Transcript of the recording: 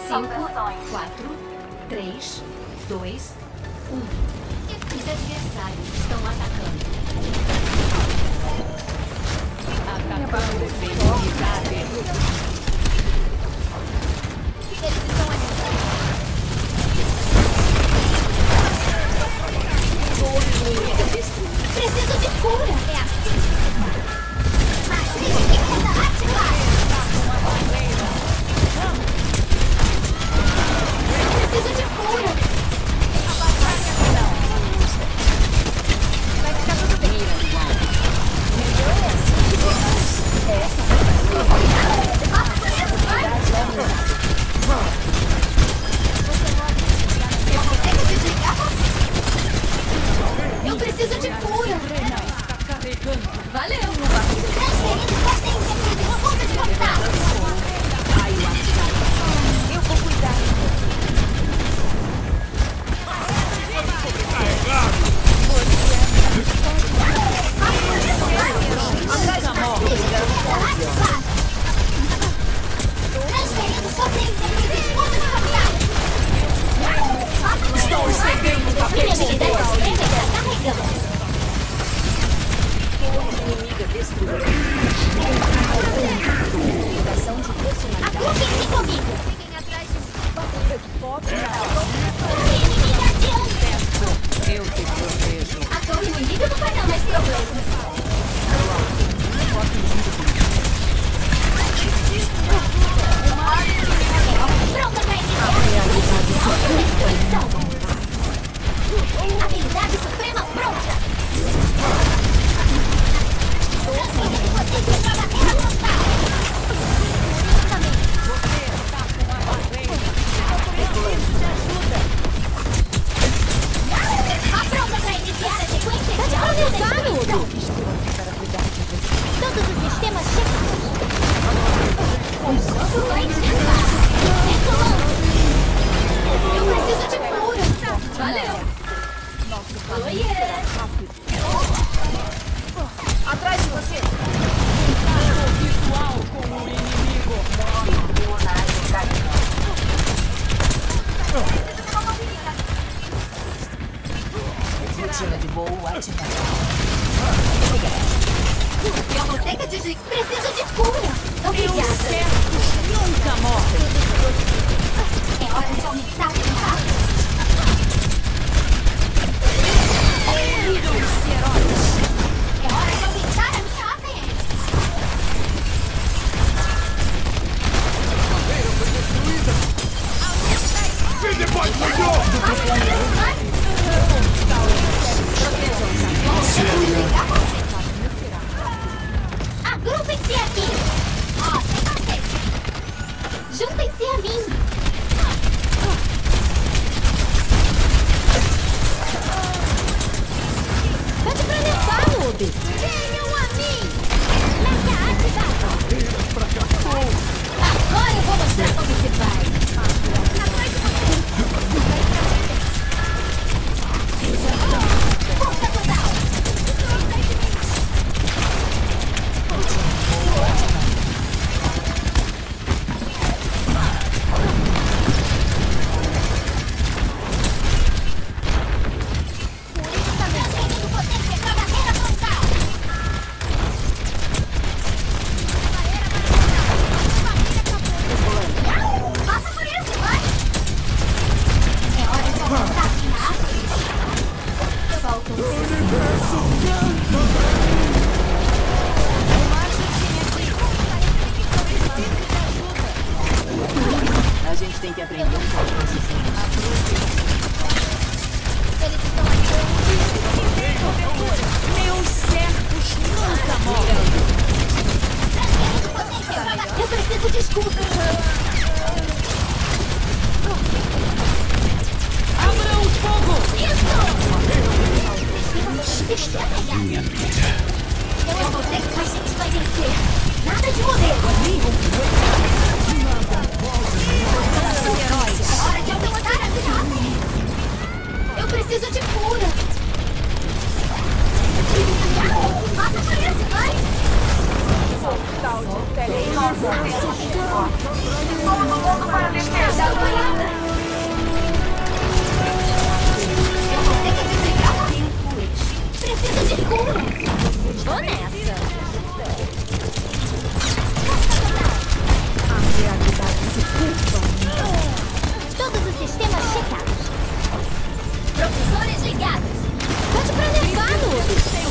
5, 4, 3, 2, 1. Os adversários estão atacando. Atacando sem unidade. Eles estão atacando. Preciso de cura. É assim. Preciso de cura. Vai ficar tudo bem. Eu preciso de cura. Valeu. Transferindo potência para ponta de contato. Eu vou cuidar. Transferindo potência para ponta de contato. Estou estendendo o tapete. Carregando. Inimiga destruída. Ligação de personalidade. Agrupem-se comigo. Fiquem atrás de inimiga adiante. Eu te protejo. A torre inimiga não vai dar mais problema. Pronta pra iniciar. Habilidade suprema pronta. Potência pra barreira frontal. Você está com a barreira. Eu preciso de ajuda. Pronta pra iniciar a sequência de autodestruição. Todos os sistemas checados. O jogo vai chegar. Retomando. Eu preciso de cura. Valeu. Oiê. Atrás de você. Visual com o inimigo. Rotina de voo ativada. Eu vou ter que dizer que preciso de cura. Obrigada. Certos nunca morrem. É hora de aumentar o impacto. Uniram-se heróis. É hora de aumentar a minha APM. Vem depois, senhor! Agrupem-se aqui. Ó, sem cacete. Juntem-se a mim. Pode planejar, Noob. Venham a mim. Meta ativada. Agora eu vou mostrar como se faz. Força total. Transferindo potência pra barreira frontal. Passa por isso, vai. É hora de aumentar minha arma. Faltam 60. A gente tem que aprender um pouco com esses. Eles estão aqui. Meus servos nunca morrem. Transferindo potência pra barreira. Eu preciso de escudo. Abram fogo! Isso! Minha amiga. Eu vou ter que a gente vai vencer. Nada de modelo. Heróis. É hora de aumentar a vida. Eu preciso de cura. Passa por isso, vai. Portal de teleporte. Dá uma olhada. Eu vou ter que desligar. Preciso de cura. Vou nessa. A realidade se curva. Todos os sistemas checados. Propulsores ligados. Pode pra nervar, Noob.